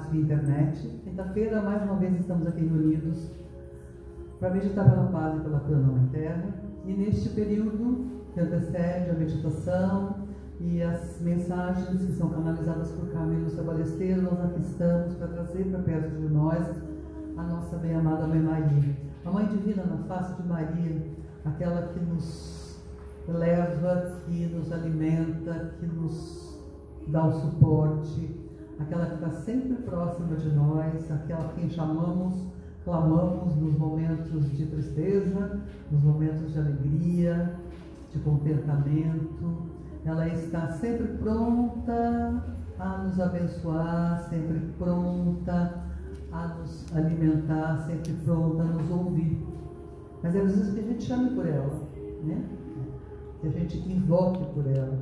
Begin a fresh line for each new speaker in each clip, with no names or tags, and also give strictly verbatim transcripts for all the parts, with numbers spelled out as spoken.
contatos via internet. Quinta-feira, mais uma vez, estamos aqui reunidos para meditar pela paz e pela cura na Mãe Terra. E neste período que antecede a meditação e as mensagens que são canalizadas por Carmen Lúcia Balesteiro, nós aqui estamos para trazer para perto de nós a nossa bem-amada Mãe Maria. A Mãe Divina na face de Maria, aquela que nos leva, que nos alimenta, que nos dá o suporte, aquela que está sempre próxima de nós, aquela que chamamos, clamamos nos momentos de tristeza, nos momentos de alegria, de contentamento. Ela está sempre pronta a nos abençoar, sempre pronta a nos alimentar, sempre pronta a nos ouvir. Mas é preciso que a gente chame por ela, né? Que a gente invoque por ela.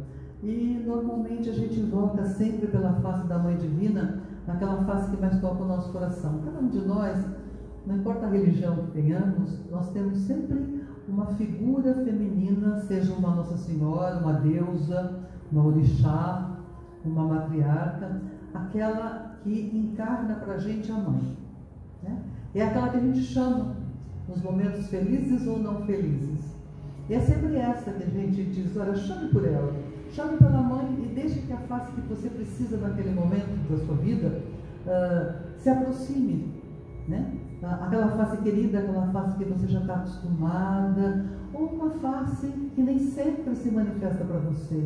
E normalmente a gente invoca sempre pela face da Mãe Divina, naquela face que mais toca o nosso coração. Cada um de nós, não importa a religião que tenhamos, nós temos sempre uma figura feminina, seja uma Nossa Senhora, uma deusa, uma orixá, uma matriarca, aquela que encarna para a gente a mãe, né? É aquela que a gente chama nos momentos felizes ou não felizes. E é sempre essa que a gente diz: olha, chame por ela, chame pela mãe e deixe que a face que você precisa naquele momento da sua vida uh, se aproxime, né? Aquela face querida, aquela face que você já está acostumada, ou uma face que nem sempre se manifesta para você.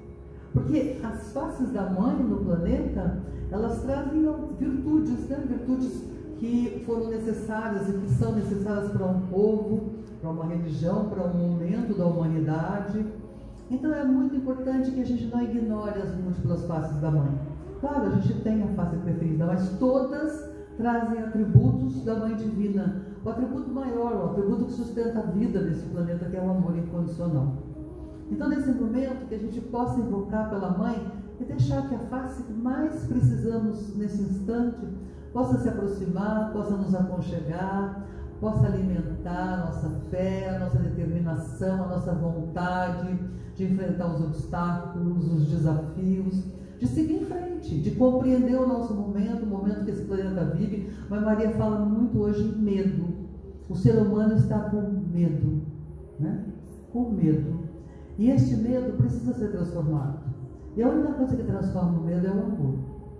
Porque as faces da mãe no planeta, elas trazem virtudes, né? Virtudes que foram necessárias e que são necessárias para um povo, para uma religião, para um momento da humanidade. Então é muito importante que a gente não ignore as múltiplas faces da mãe. Claro, a gente tem a face preferida, mas todas trazem atributos da Mãe Divina. O atributo maior, o atributo que sustenta a vida nesse planeta, que é o amor incondicional. Então, nesse momento, que a gente possa invocar pela Mãe e deixar que a face que mais precisamos nesse instante possa se aproximar, possa nos aconchegar, possa alimentar a nossa fé, a nossa determinação, a nossa vontade de enfrentar os obstáculos, os desafios, de seguir em frente, de compreender o nosso momento, o momento que esse planeta vive. Mas Maria fala muito hoje em medo. O ser humano está com medo, né? Com medo. E este medo precisa ser transformado. E a única coisa que transforma o medo é o amor.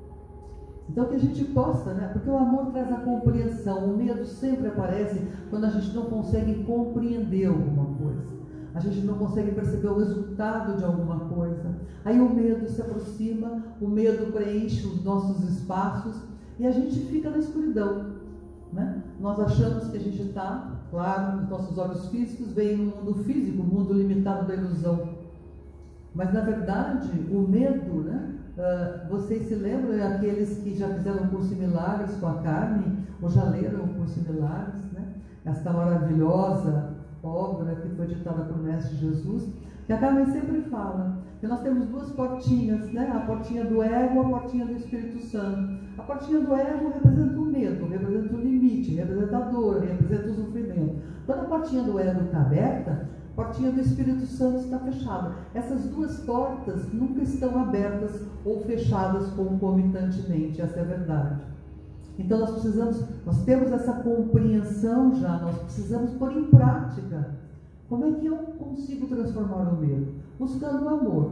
Então que a gente possa, né? Porque o amor traz a compreensão. O medo sempre aparece quando a gente não consegue compreender alguma coisa. A gente não consegue perceber o resultado de alguma coisa. Aí o medo se aproxima, o medo preenche os nossos espaços e a gente fica na escuridão, né? Nós achamos que a gente está, claro, os nossos olhos físicos veem no mundo físico, o mundo limitado da ilusão. Mas na verdade, o medo, né? Uh, vocês se lembram, aqueles que já fizeram o curso em Milagres com a Carmen, ou já leram o curso em Milagres, né? Esta maravilhosa obra que foi ditada por Mestre Jesus, que a Carmen sempre fala que nós temos duas portinhas, né? A portinha do ego, a portinha do Espírito Santo. A portinha do ego representa o medo, representa o limite, representa a dor, representa o sofrimento. Quando a portinha do ego está aberta, a portinha do Espírito Santo está fechada. Essas duas portas nunca estão abertas ou fechadas concomitantemente, essa é a verdade. Então nós precisamos, nós temos essa compreensão já, nós precisamos pôr em prática. Como é que eu consigo transformar o medo? Buscando o amor,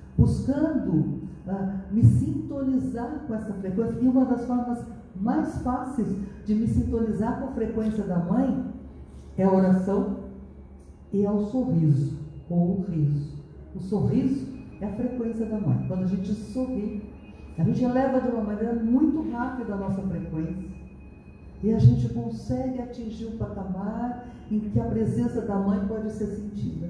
buscando uh, me sintonizar com essa frequência. E uma das formas mais fáceis de me sintonizar com a frequência da mãe é a oração e é o sorriso, ou o riso. O sorriso é a frequência da mãe. Quando a gente sorri, a gente eleva de uma maneira muito rápida a nossa frequência e a gente consegue atingir um patamar em que a presença da mãe pode ser sentida.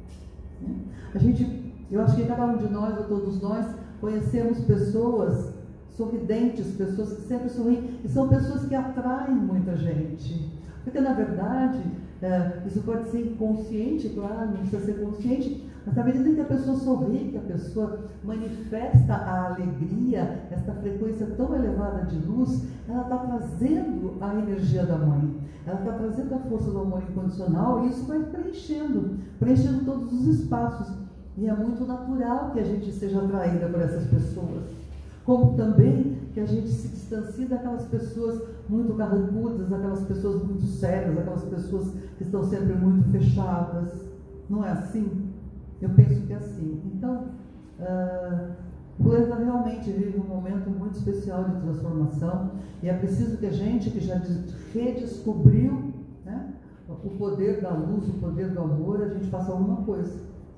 A gente, eu acho que cada um de nós, ou todos nós, conhecemos pessoas sorridentes, pessoas que sempre sorriem, e são pessoas que atraem muita gente. Porque na verdade, é, isso pode ser inconsciente, claro, não precisa ser consciente, mas na medida em que a pessoa sorri, que a pessoa manifesta a alegria, esta frequência tão elevada de luz, ela está trazendo a energia da mãe, ela está trazendo a força do amor incondicional, e isso vai preenchendo, preenchendo todos os espaços. E é muito natural que a gente seja atraída por essas pessoas. Como também que a gente se distancie daquelas pessoas muito carrancudas, daquelas pessoas muito sérias, daquelas pessoas que estão sempre muito fechadas. Não é assim? Eu penso que é assim. Então, uh, o planeta realmente vive um momento muito especial de transformação, e é preciso que a gente, que já redescobriu, né, o poder da luz, o poder do amor, a gente faça alguma coisa.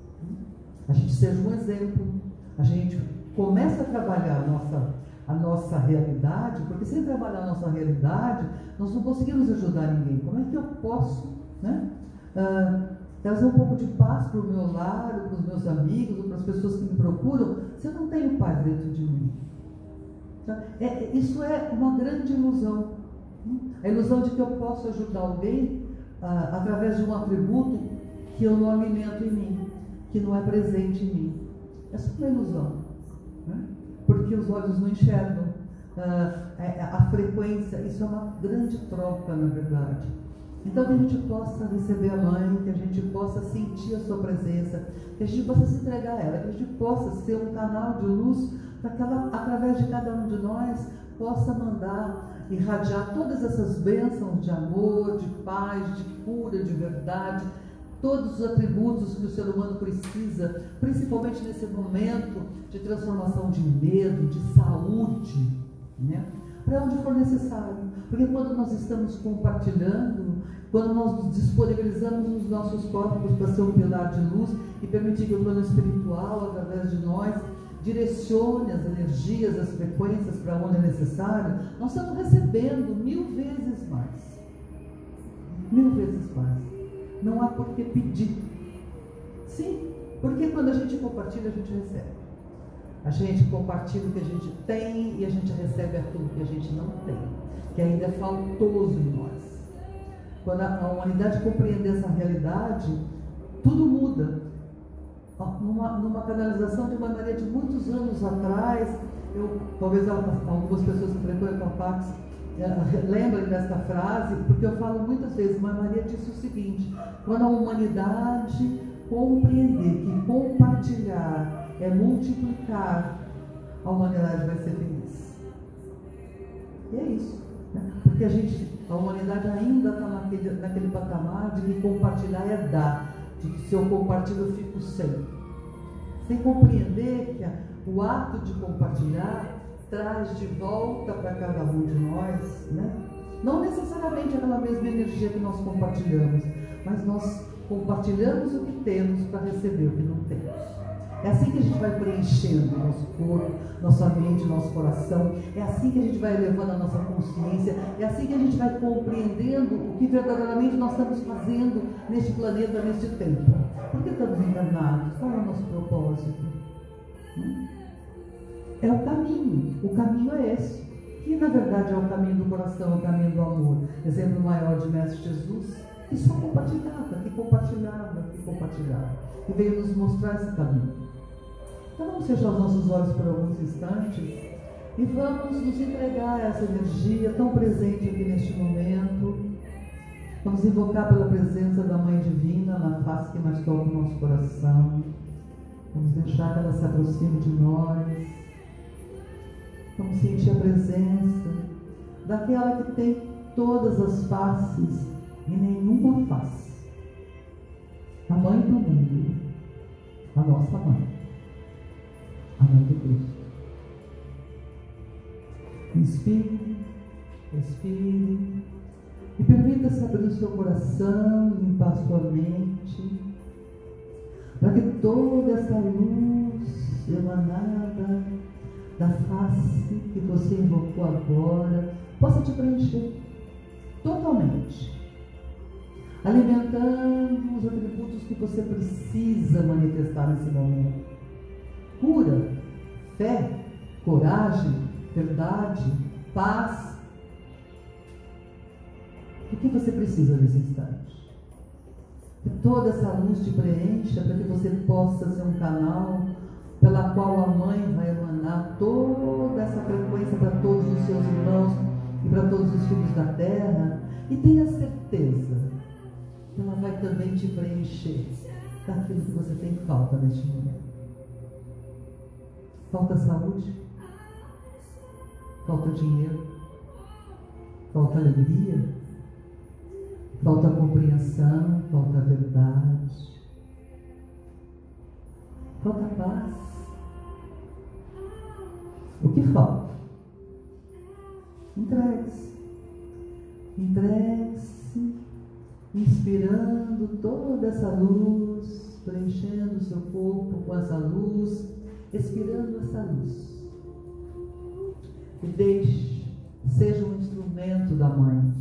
A gente seja um exemplo, a gente comece a trabalhar a nossa, a nossa realidade, porque sem trabalhar a nossa realidade, nós não conseguimos ajudar ninguém. Como é que eu posso, né, uh, trazer um pouco de paz para o meu lar, para os meus amigos, para as pessoas que me procuram, se eu não tenho paz dentro de mim? Tá? É, isso é uma grande ilusão. A ilusão de que eu posso ajudar alguém ah, através de um atributo que eu não alimento em mim, que não é presente em mim. Essa é uma ilusão, né? Porque os olhos não enxergam. Ah, a frequência, isso é uma grande troca, na verdade. Então, que a gente possa receber a Mãe, que a gente possa sentir a sua presença, que a gente possa se entregar a ela, que a gente possa ser um canal de luz para que ela, através de cada um de nós, possa mandar, irradiar todas essas bênçãos de amor, de paz, de cura, de verdade, todos os atributos que o ser humano precisa, principalmente nesse momento de transformação de medo, de saúde, né? Para onde for necessário. Porque quando nós estamos compartilhando, quando nós nos disponibilizamos os nossos corpos para ser um pilar de luz e permitir que o plano espiritual, através de nós, direcione as energias, as frequências para onde é necessário, nós estamos recebendo mil vezes mais. Mil vezes mais. Não há por que pedir. Sim, porque quando a gente compartilha, a gente recebe. A gente compartilha o que a gente tem e a gente recebe aquilo que a gente não tem, que ainda é faltoso em nós. Quando a humanidade compreender essa realidade, tudo muda. Numa, numa canalização de uma maneira de muitos anos atrás, eu, talvez algumas pessoas que frequentam a Pax é, lembrem desta frase, porque eu falo muitas vezes, mas Maria disse o seguinte: quando a humanidade compreender que compartilhar é multiplicar, a humanidade vai ser feliz. E é isso, né? Porque a gente, a humanidade ainda está naquele, naquele patamar de que compartilhar é dar, de que se eu compartilho eu fico sem. Sem compreender que a, o ato de compartilhar traz de volta para cada um de nós, né? Não necessariamente aquela mesma energia que nós compartilhamos, mas nós compartilhamos o que temos para receber o que não temos. É assim que a gente vai preenchendo o nosso corpo, nossa mente, nosso coração. É assim que a gente vai elevando a nossa consciência. É assim que a gente vai compreendendo o que verdadeiramente nós estamos fazendo neste planeta, neste tempo. Por que estamos encarnados? Qual é o nosso propósito? É o caminho. O caminho é esse. Que na verdade é o caminho do coração, o caminho do amor. Exemplo maior de Mestre Jesus, que só compartilhava, que compartilhava, que compartilhava. E veio nos mostrar esse caminho. Então vamos fechar os nossos olhos por alguns instantes e vamos nos entregar a essa energia tão presente aqui neste momento. Vamos invocar pela presença da Mãe Divina na face que mais toca o nosso coração. Vamos deixar que ela se aproxime de nós. Vamos sentir a presença daquela que tem todas as faces e nenhuma face. A Mãe do mundo, a nossa Mãe, a Mãe de Cristo. Inspire, expire e permita-se abrir o seu coração, limpar a sua mente, para que toda essa luz emanada da face que você invocou agora possa te preencher totalmente, alimentando os atributos que você precisa manifestar nesse momento: cura, fé, coragem, verdade, paz. O que você precisa nesse instante? Que toda essa luz te preencha para que você possa ser um canal pela qual a Mãe vai emanar toda essa frequência para todos os seus irmãos e para todos os filhos da terra. E tenha certeza que ela vai também te preencher daquilo que você tem falta neste momento. Falta saúde? falta dinheiro, falta alegria, falta compreensão, falta verdade, falta paz. O que falta? Entregue-se. Entregue-se, inspirando toda essa luz, preenchendo o seu corpo com essa luz, expirando essa luz. E deixe, seja um instrumento da Mãe.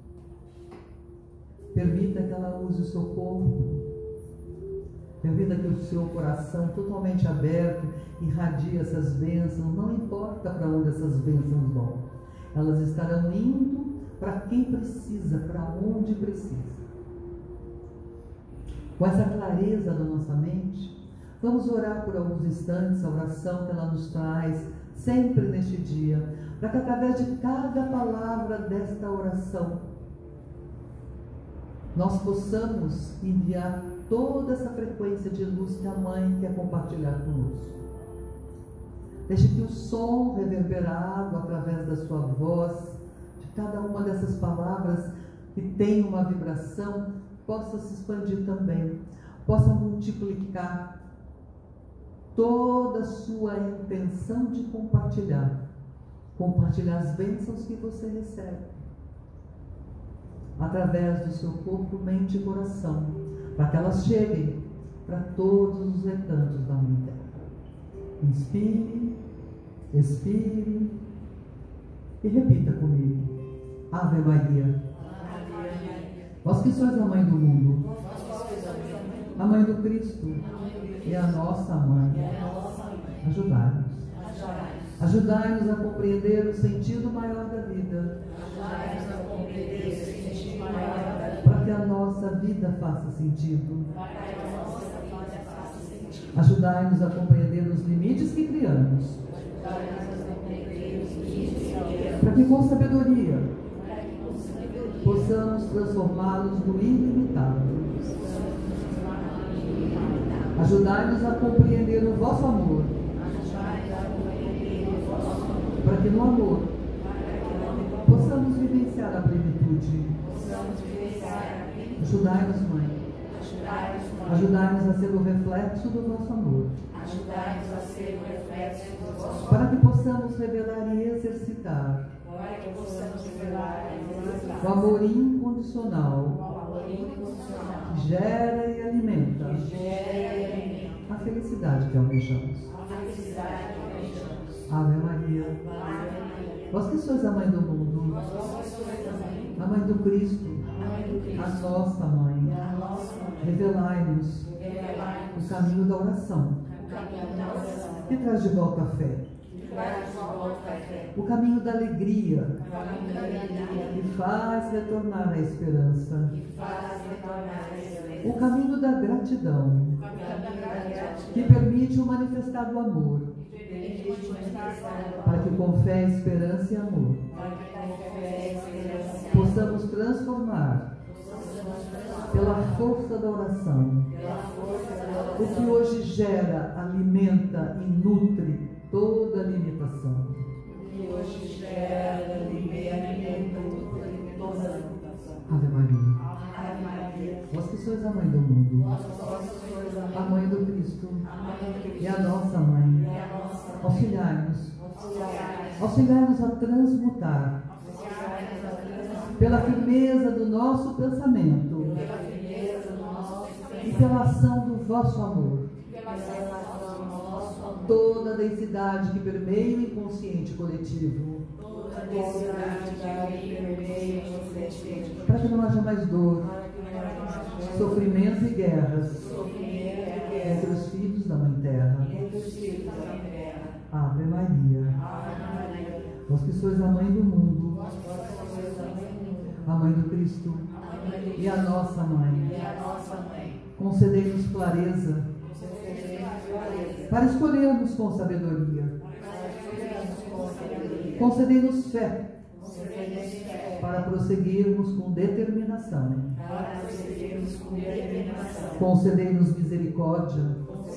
Permita que ela use o seu corpo. Permita que o seu coração, totalmente aberto, irradie essas bênçãos. Não importa para onde essas bênçãos vão. Elas estarão indo para quem precisa, para onde precisa. Com essa clareza da nossa mente, vamos orar por alguns instantes a oração que ela nos traz, sempre neste dia, para que através de cada palavra desta oração, nós possamos enviar toda essa frequência de luz que a Mãe quer compartilhar conosco. Deixe que o som reverberado através da sua voz, de cada uma dessas palavras que tem uma vibração, possa se expandir também, possa multiplicar toda a sua intenção de compartilhar, compartilhar as bênçãos que você recebe, através do seu corpo, mente e coração, para que elas cheguem para todos os recantos da Mãe Terra. Inspire, expire e repita comigo. Ave Maria. Vós que sois a Mãe do mundo, a Mãe do Cristo e a nossa Mãe, ajudai-nos. Ajudai-nos a compreender o sentido maior da vida, para que a nossa vida faça sentido. Ajudai-nos a compreender os limites que criamos, para que com sabedoria possamos transformá-los no ilimitado. Ajudai-nos a compreender o vosso amor, para que no amor possamos vivenciar a plenitude. Ajudai-nos, Mãe. Ajudai-nos a ser o reflexo do vosso amor.
Ajudai-nos a ser o reflexo do vosso amor.
Para que possamos revelar e exercitar
Para que possamos revelar e exercitar
o amor incondicional,
o amor incondicional
que gera e alimenta
que gera e alimenta
a felicidade que almejamos.
a felicidade que almejamos.
Ave Maria.
Ave Maria.
Vós que sois a Mãe do mundo,
Vós sois também
a Mãe do Cristo,
a Mãe do Cristo,
a nossa Mãe,
a nossa Mãe.
revelai-nos
Revelai-nos
o caminho da oração,
o caminho da oração,
que traz de volta a fé,
que traz de volta a fé,
o caminho da alegria,
o caminho da alegria,
que faz retornar a esperança,
que faz retornar a excelência,
o caminho da gratidão,
o caminho da gratidão,
que permite o manifestar do amor,
que permite manifestar
para que com fé, esperança e amor
para que com fé e esperança
possamos transformar
possamos transformar
pela força da oração
pela força da
o
oração
que hoje gera, alimenta e nutre toda a limitação.
que hoje gera, alimenta e nutre toda a limitação.
Ave Maria.
Ave Maria,
Vós que sois a Mãe do mundo,
vós sois a
a
Mãe,
Mãe do Cristo
a Mãe do Cristo
e a nossa Mãe,
e a nossa Mãe.
auxiliai-nos,
Auxiliai-nos,
auxiliai-nos a transmutar
auxiliai-nos a transformar
pela firmeza do nosso pensamento
pela firmeza do nosso
e
pensamento,
pela ação do vosso amor,
pela ação do nosso amor,
toda a densidade que permeia o inconsciente coletivo,
toda a densidade que permeia o coletivo,
para que não haja mais dor,
para que não haja mais
sofrimento e guerras
sofrimento e guerra
entre os filhos da Mãe Terra.
entre os filhos da terra.
Ave Maria.
Ave Maria,
Vós que sois a Mãe do mundo,
vós sois a Mãe do mundo,
a Mãe do Cristo
a Mãe do
e a
Cristo
nossa Mãe,
e a nossa Mãe.
concedei-nos clareza
Concedei-nos clareza,
para escolhermos com sabedoria,
para escolhermos com sabedoria,
concedei-nos fé
concedei-nos fé,
para prosseguirmos com determinação,
para prosseguirmos com determinação,
concedei-nos misericórdia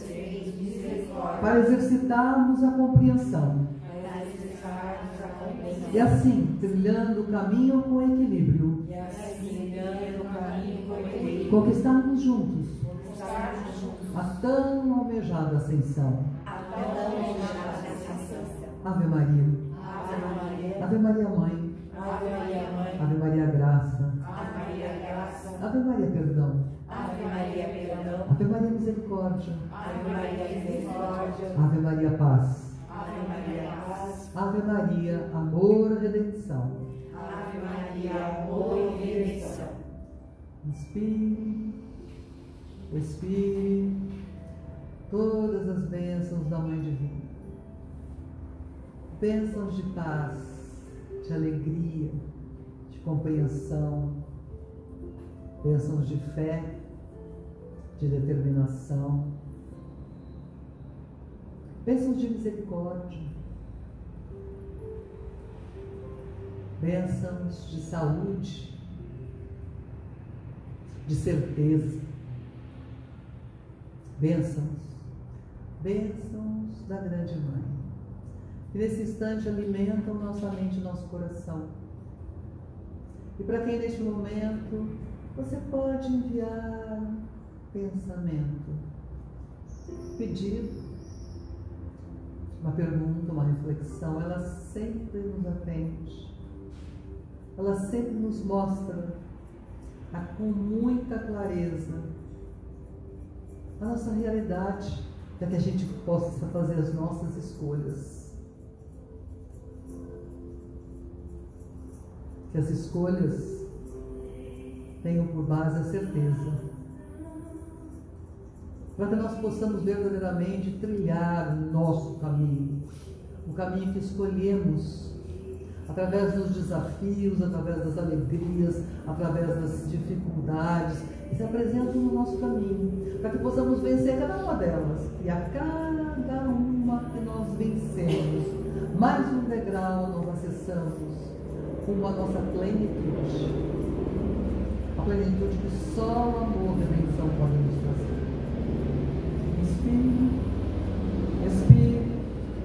concedei-nos misericórdia,
para exercitarmos a compreensão
para exercitarmos a compreensão
E assim, trilhando o caminho com equilíbrio,
E assim, trilhando o caminho com equilíbrio,
conquistarmos juntos
conquistarmos juntos
a tão almejada ascensão.
a tão almejada ascensão.
Ave Maria,
Ave Maria,
Ave Maria Mãe,
Ave Maria Mãe,
Ave Maria Graça,
Ave Maria Graça,
Ave Maria Perdão,
Ave Maria Perdão,
Ave Maria Misericórdia,
Ave Maria Misericórdia,
Ave Maria Paz,
Ave Maria Paz,
Ave Maria Amor e Redenção.
Ave Maria Amor e Redenção.
Inspire, expire todas as bênçãos da Mãe Divina. Bênçãos de paz, de alegria, de compreensão, bênçãos de fé, de determinação, bênçãos de misericórdia, bênçãos de saúde, de certeza, bênçãos, bênçãos da grande Mãe, que nesse instante alimentam nossa mente e nosso coração. E para quem neste momento você pode enviar pensamento, pedido, uma pergunta, uma reflexão, ela sempre nos atende, ela sempre nos mostra a, com muita clareza a nossa realidade, para que a gente possa fazer as nossas escolhas. Que as escolhas tenham por base a certeza, para que nós possamos verdadeiramente trilhar o nosso caminho, o caminho que escolhemos, através dos desafios, através das alegrias, através das dificuldades que se apresentam no nosso caminho, para que possamos vencer cada uma delas, e a cada uma que nós vencemos, mais um degrau nós acessamos com a nossa plenitude, a plenitude que só o amor e a redenção podem nos trazer. Inspire, expire.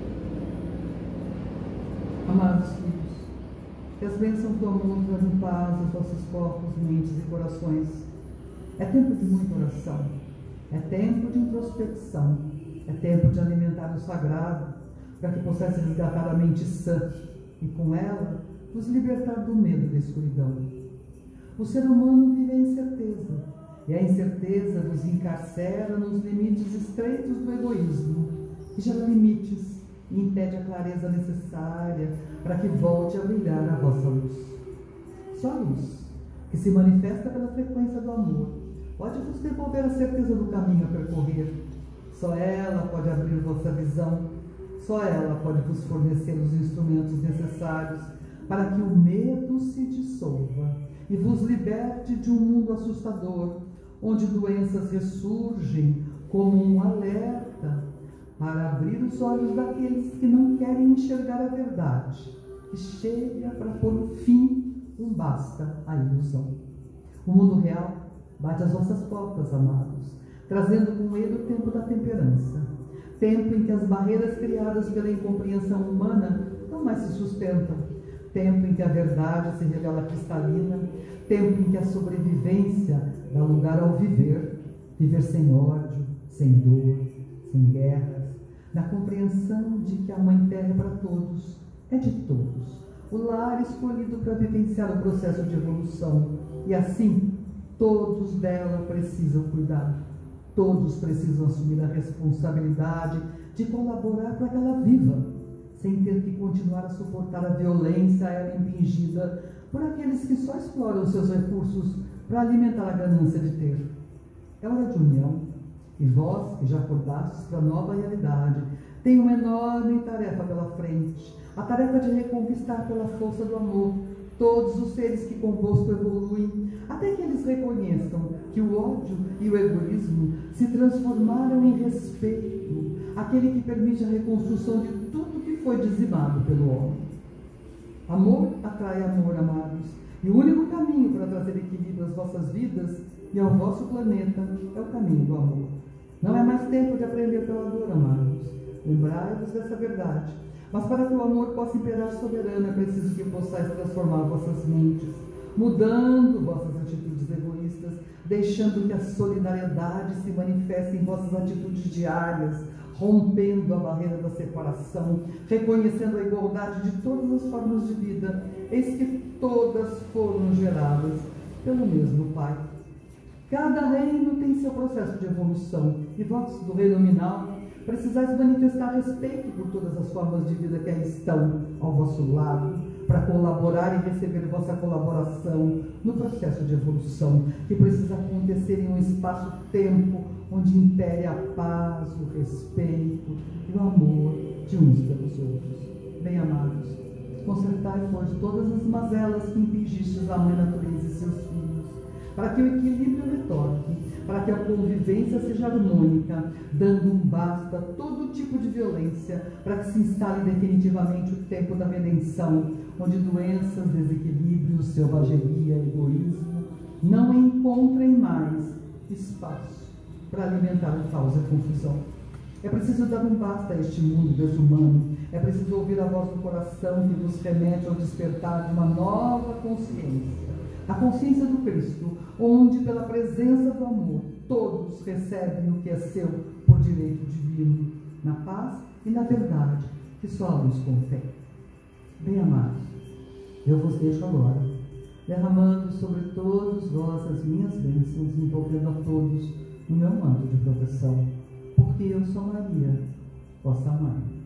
Amados filhos, que as bênçãos do amor trazem paz aos vossos corpos, mentes e corações. É tempo de muita oração, é tempo de introspecção, é tempo de alimentar o sagrado, para que possais resgatar a mente sã e com ela nos libertar do medo da escuridão. O ser humano vive a incerteza, e a incerteza vos encarcera nos limites estreitos do egoísmo, que gera limites e impede a clareza necessária para que volte a brilhar a vossa luz. Só a luz, que se manifesta pela frequência do amor, pode vos devolver a certeza do caminho a percorrer. Só ela pode abrir vossa visão, só ela pode vos fornecer os instrumentos necessários para que o medo se dissolva e vos liberte de um mundo assustador, onde doenças ressurgem como um alerta para abrir os olhos daqueles que não querem enxergar a verdade, que chega para pôr um fim, um basta à ilusão. O mundo real bate às vossas portas, amados, trazendo com ele o tempo da temperança, tempo em que as barreiras criadas pela incompreensão humana não mais se sustentam, tempo em que a verdade se revela cristalina, tempo em que a sobrevivência dá lugar ao viver, viver sem ódio, sem dor, sem guerras, na compreensão de que a Mãe Terra é para todos, é de todos, o lar escolhido para vivenciar o processo de evolução, e assim, todos dela precisam cuidar, todos precisam assumir a responsabilidade de colaborar para que ela viva, sem ter que continuar a suportar a violência a ela impingida por aqueles que só exploram seus recursos para alimentar a ganância de ter. É hora de união, e vós, que já acordastes para a nova realidade, tem uma enorme tarefa pela frente, a tarefa de reconquistar pela força do amor todos os seres que convosco evoluem, até que eles reconheçam que o ódio e o egoísmo se transformaram em respeito, aquele que permite a reconstrução de tudo que foi dizimado pelo homem. Amor atrai amor, amados, e o único caminho para trazer equilíbrio às vossas vidas e ao vosso planeta é o caminho do amor. Não é mais tempo de aprender pela dor, amados. Lembrai-vos dessa verdade. Mas para que o amor possa imperar soberano, é preciso que possais transformar vossas mentes, mudando vossas atitudes egoístas, deixando que a solidariedade se manifeste em vossas atitudes diárias, rompendo a barreira da separação, reconhecendo a igualdade de todas as formas de vida, eis que todas foram geradas pelo mesmo Pai. Cada reino tem seu processo de evolução, e vós, do reino nominal, precisais manifestar respeito por todas as formas de vida que aí estão ao vosso lado, para colaborar e receber vossa colaboração no processo de evolução, que precisa acontecer em um espaço-tempo onde impere a paz, o respeito e o amor de uns pelos outros. Bem amados, consertai, pois, todas as mazelas que impingistes à mãe natureza e seus filhos, para que o equilíbrio retorne, para que a convivência seja harmônica, dando um basta a todo tipo de violência, para que se instale definitivamente o tempo da redenção, onde doenças, desequilíbrios, selvageria, egoísmo não encontrem mais espaço para alimentar o caos e a confusão. É preciso dar um basta a este mundo desumano, é preciso ouvir a voz do coração que vos remete ao despertar de uma nova consciência, a consciência do Cristo, onde, pela presença do amor, todos recebem o que é seu por direito divino, na paz e na verdade que só a luz contém. Bem amados, eu vos deixo agora, derramando sobre todos vós as minhas bênçãos, envolvendo a todos no meu manto de proteção, porque eu sou Maria, vossa mãe.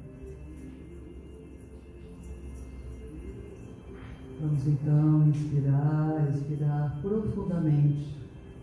Vamos então inspirar, expirar profundamente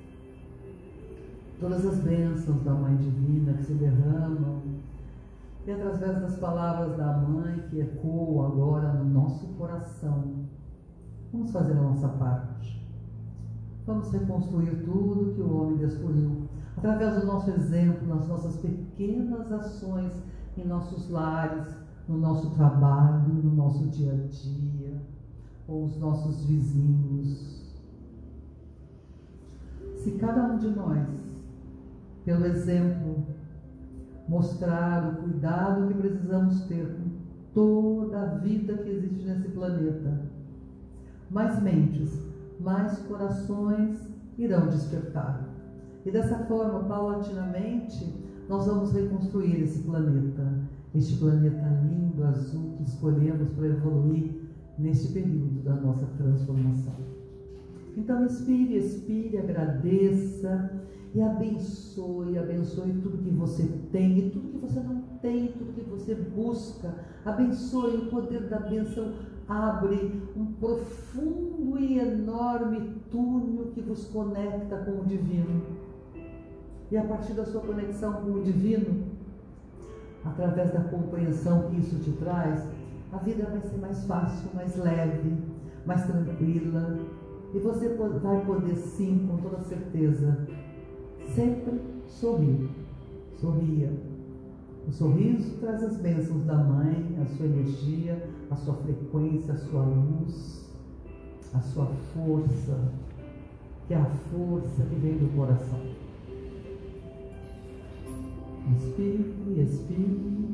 todas as bênçãos da Mãe Divina que se derramam e através das palavras da Mãe que ecoam agora no nosso coração. Vamos fazer a nossa parte. Vamos reconstruir tudo que o homem destruiu, através do nosso exemplo, nas nossas pequenas ações em nossos lares, no nosso trabalho, no nosso dia a dia, com os nossos vizinhos. Se cada um de nós, pelo exemplo, mostrar o cuidado que precisamos ter com toda a vida que existe nesse planeta, mais mentes, mais corações irão despertar. E dessa forma, paulatinamente, nós vamos reconstruir esse planeta, este planeta lindo, azul, que escolhemos para evoluir neste período da nossa transformação. Então, expire, expire, agradeça e abençoe, abençoe tudo que você tem e tudo que você não tem, tudo que você busca. Abençoe, o poder da bênção abre um profundo e enorme túnel que vos conecta com o divino. E a partir da sua conexão com o divino, através da compreensão que isso te traz, a vida vai ser mais fácil, mais leve, mais tranquila. E você vai poder sim, com toda certeza, sempre sorrir. Sorria. O sorriso traz as bênçãos da Mãe, a sua energia, a sua frequência, a sua luz, a sua força, que é a força que vem do coração. Inspire, expire.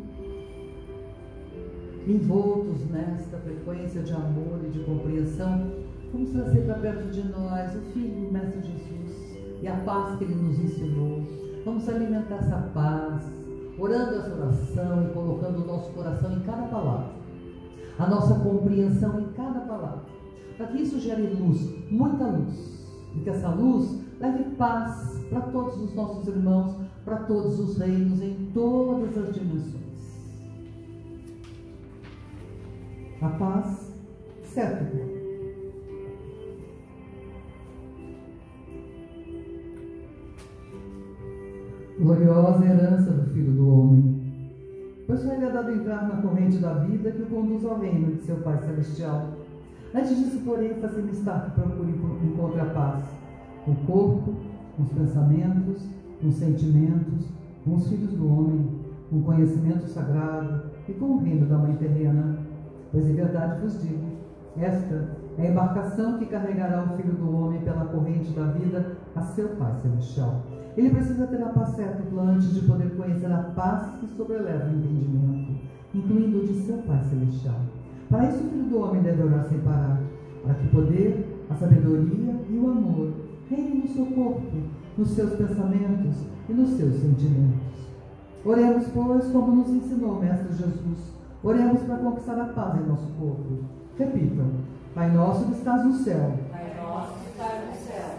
Envoltos nesta frequência de amor e de compreensão, vamos trazer para perto de nós o Filho do Mestre Jesus e a paz que Ele nos ensinou. Vamos alimentar essa paz, orando essa oração e colocando o nosso coração em cada palavra, a nossa compreensão em cada palavra, para que isso gere luz, muita luz, e que essa luz leve paz para todos os nossos irmãos, para todos os reinos, em todas as dimensões. A paz certa. Gloriosa herança do Filho do Homem, pois só Ele é dado entrar na corrente da vida que o conduz ao reino de seu Pai Celestial. Antes disso, porém, fazer-me estar que procure encontre a paz, com o corpo, com os pensamentos, com os sentimentos, com os filhos do homem, com o conhecimento sagrado e com o reino da Mãe terrena. Pois em verdade vos digo, esta é a embarcação que carregará o Filho do Homem pela corrente da vida a seu Pai Celestial. Ele precisa ter a paz certa antes de poder conhecer a paz que sobreleva o entendimento. incluindo o de seu Pai Celestial. Para isso o Filho do Homem deve orar sem parar, para que o poder, a sabedoria e o amor reinem no seu corpo, nos seus pensamentos e nos seus sentimentos. Oremos, pois, como nos ensinou o Mestre Jesus. Oremos para conquistar a paz em nosso corpo. Repitam: Pai nosso que estás no céu.
Pai nosso que estás no céu.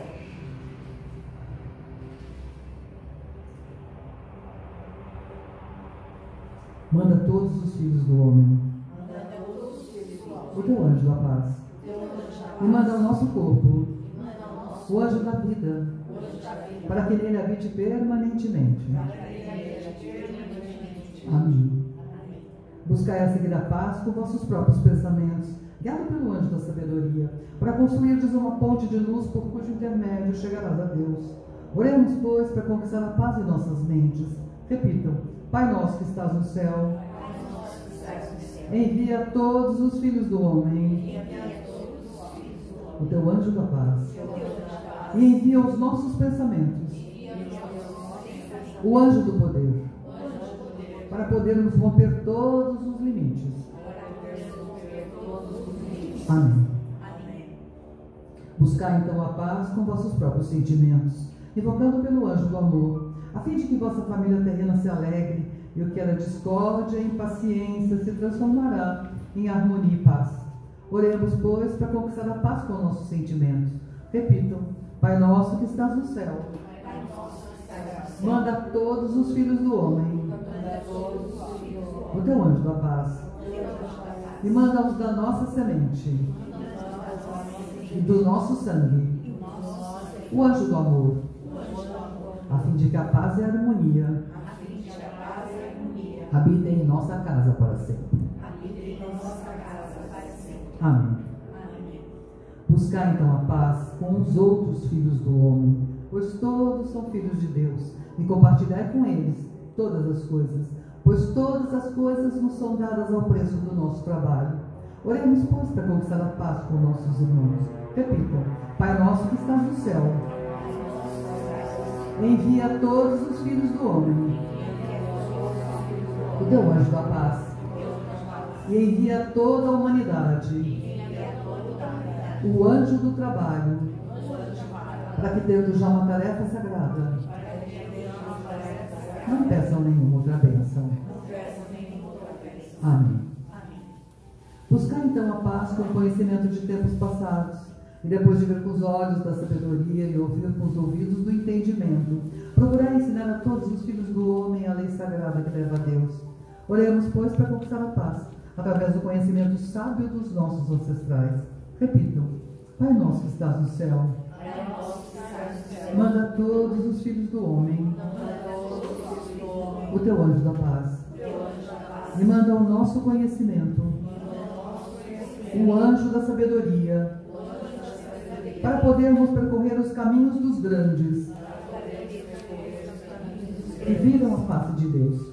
Manda todos os filhos do homem,
Manda todos os filhos do homem.
o teu anjo da paz,
Teu anjo da paz.
e manda ao nosso corpo
Manda ao nosso
o anjo da vida,
anjo da vida.
para que nele habite permanentemente.
Para que ele habite permanentemente.
Amém.
Amém.
Buscai a seguir a paz com vossos próprios pensamentos, guiado pelo anjo da sabedoria, para construirdes uma ponte de luz por cujo intermédio chegarás a Deus. Oremos, pois, para conquistar a paz em nossas mentes. Repitam: Pai nosso que estás no céu,
Pai nosso que estás no céu.
envia a todos os filhos do homem
Envia a todos os filhos do homem.
o teu anjo da paz,
Teu anjo da paz.
e envia os nossos pensamentos
Envia os nossos pensamentos.
o anjo do poder,
O anjo do poder.
para podermos romper todos os limites.
Para podermos romper todos os limites.
Amém.
Amém.
Buscai então a paz com vossos próprios sentimentos, invocando pelo anjo do amor, a fim de que vossa família terrena se alegre e o que era discórdia e impaciência se transformará em harmonia e paz. Oremos, pois, para conquistar a paz com nossos sentimentos. Repitam: Pai nosso que estás no céu,
Pai nosso que estás no céu.
manda a todos os filhos do homem
Manda todos os filhos do
o
homem.
teu anjo da paz,
Teu anjo da paz.
e manda-os da nossa semente
Manda as nossas
e do nosso sangue
e nosso
o anjo do amor,
o anjo do amor.
a fim de que a paz e a harmonia
A fim de que a paz e a harmonia
habitem em nossa casa para sempre.
habitem em nossa casa para sempre.
Amém.
Amém.
Buscar então a paz com os outros filhos do homem, pois todos são filhos de Deus, e compartilhar com eles todas as coisas, pois todas as coisas nos são dadas ao preço do nosso trabalho. Oremos, pois, para conquistar a paz com nossos irmãos. Repitam: Pai nosso que estás no céu, envia a todos os filhos do homem o teu anjo da paz, e envia a toda a humanidade o anjo do trabalho, para que, tendo já uma tarefa sagrada, não peçam nenhuma outra bênção. Amém. Buscar então a paz com o conhecimento de tempos passados, e depois de ver com os olhos da sabedoria e ouvir com os ouvidos do entendimento, procurar ensinar a todos os filhos do homem a lei sagrada que leva a Deus. Oremos, pois, para conquistar a paz, através do conhecimento sábio dos nossos ancestrais. Repitam: Pai nosso que estás no céu,
Pai nosso que estás no céu.
manda a todos os filhos do homem
Manda todos os filhos do homem.
o teu anjo da paz,
Teu anjo da paz.
e manda o nosso conhecimento o anjo da sabedoria, para podermos percorrer os caminhos dos grandes que viram a face de Deus.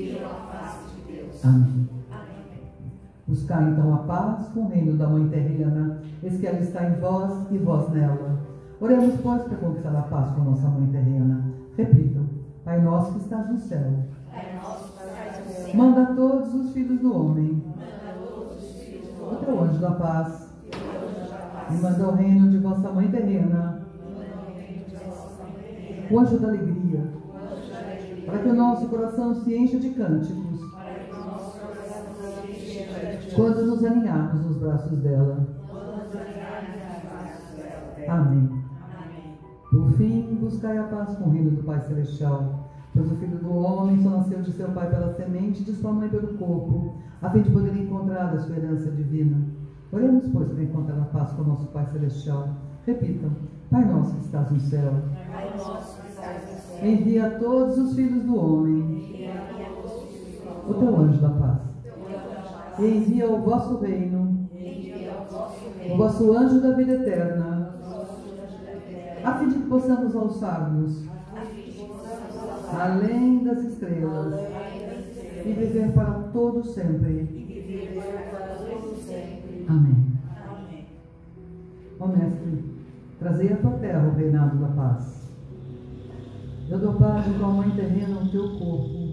Amém. Buscar então a paz com o reino da Mãe terrena, eis que ela está em vós e vós nela. Oremos, pois, para conquistar a paz com nossa Mãe terrena. Repitam: Pai nosso que estás no céu,
Pai nosso que estás no céu.
manda a todos os filhos do homem
Manda todos os filhos do
o
homem.
teu anjo da paz,
Teu anjo da
e
paz.
manda ao reino de vossa Mãe terrena
Manda o reino de vossa mãe terrena.
o anjo da alegria,
O anjo da alegria.
para que o nosso coração se encha de cânticos
Para que o nosso coração se encha de
quando nos aninharmos nos braços dela.
quando nos alinharmos nas braços dela.
Amém.
Amém.
Por fim, buscai a paz com o reino do Pai Celestial, pois o Filho do Homem só nasceu de seu Pai pela semente, de sua mãe pelo corpo, a fim de poder encontrar a sua herança divina. Oremos, pois, para encontrar a paz com o nosso Pai Celestial. Repitam: Pai nosso que estás no céu,
Pai nosso que estás no céu.
envia a todos os filhos do homem
Envia a todos os filhos do
o
homem.
teu anjo da paz,
Teu anjo da paz.
e envia o vosso reino
Envia o vosso
o
reino.
vosso anjo da vida eterna,
O vosso anjo da vida.
a fim de que possamos alçar-nos
A fim de que possamos falar
além das estrelas
além das estrelas
e viver para todo
e
sempre.
viver para todos sempre.
Amém.
Amém.
Ó Mestre, trazei à tua terra o reinado da paz. Eu dou paz com a mãe terrena ao teu corpo,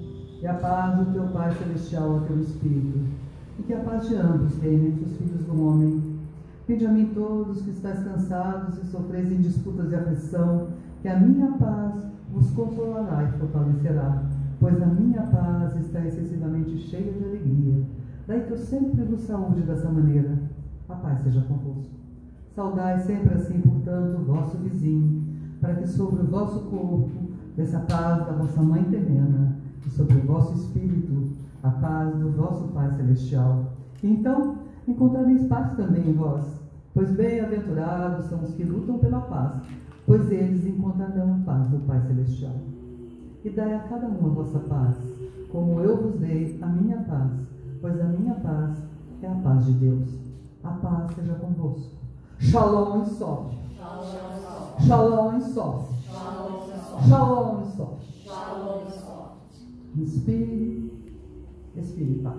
e a paz do teu Pai Celestial ao teu Espírito, e que a paz de ambos reine entre os filhos do homem. Vinde a mim todos que estáis cansados e sofreis em disputas de aflição, que a minha paz vos consolará e fortalecerá, pois a minha paz está excessivamente cheia de alegria. Daí que eu sempre vos saúde dessa maneira. A paz seja convosco. Saudai sempre assim, portanto, o vosso vizinho, para que sobre o vosso corpo desça a paz da vossa mãe terrena, e sobre o vosso espírito a paz do vosso Pai Celestial. E então encontrareis paz também em vós, pois bem-aventurados são os que lutam pela paz, pois eles encontrarão a paz do Pai Celestial. E dai a cada um a vossa paz, como eu vos dei a minha paz, pois a minha paz é a paz de Deus. A paz seja convosco. Shalom e Sof. Shalom e Sof. Shalom e Sof. Inspire, expire paz.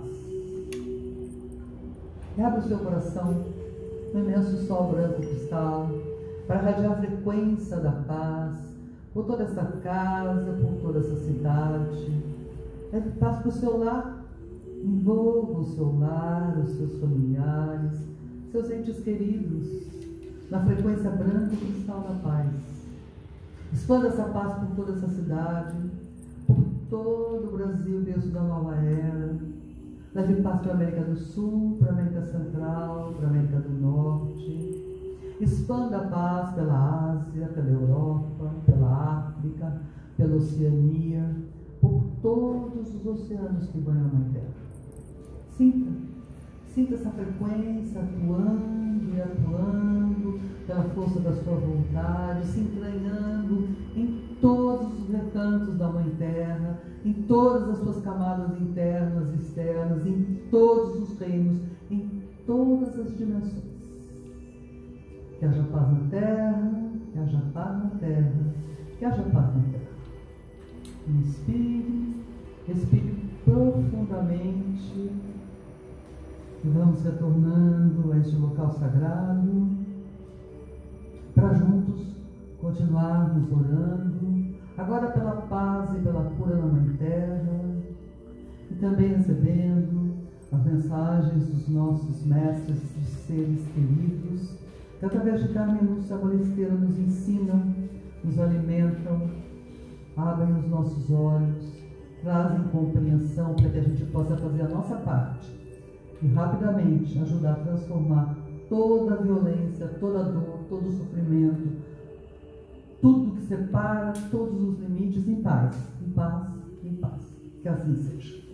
E abre o seu coração no imenso sol branco cristal, para irradiar a frequência da paz por toda essa casa, por toda essa cidade. Leve paz para o seu lar, envolva o seu lar, os seus familiares, seus entes queridos, na frequência branca e cristal da paz. Expanda essa paz por toda essa cidade, por todo o Brasil, berço da nova era. Leve paz para a América do Sul, para a América Central, para a América do Norte. Expanda a paz pela Ásia, pela Europa, pela África, pela Oceania, por todos os oceanos que banham a Mãe Terra. Sinta, sinta essa frequência atuando e atuando pela força da sua vontade, se entranhando em todos os recantos da Mãe Terra, em todas as suas camadas internas e externas, em todos os reinos, em todas as dimensões. Que haja paz na terra, que haja paz na terra, que haja paz na terra. Inspire, respire profundamente e vamos retornando a este local sagrado para juntos continuarmos orando, agora pela paz e pela cura na Mãe Terra, e também recebendo as mensagens dos nossos mestres de seres queridos, que através de Carmen Lúcia Balesteira nos ensinam, nos alimentam, abrem os nossos olhos, trazem compreensão para que a gente possa fazer a nossa parte e rapidamente ajudar a transformar toda a violência, toda a dor, todo o sofrimento, tudo que separa, todos os limites em paz, em paz, em paz. Que assim seja.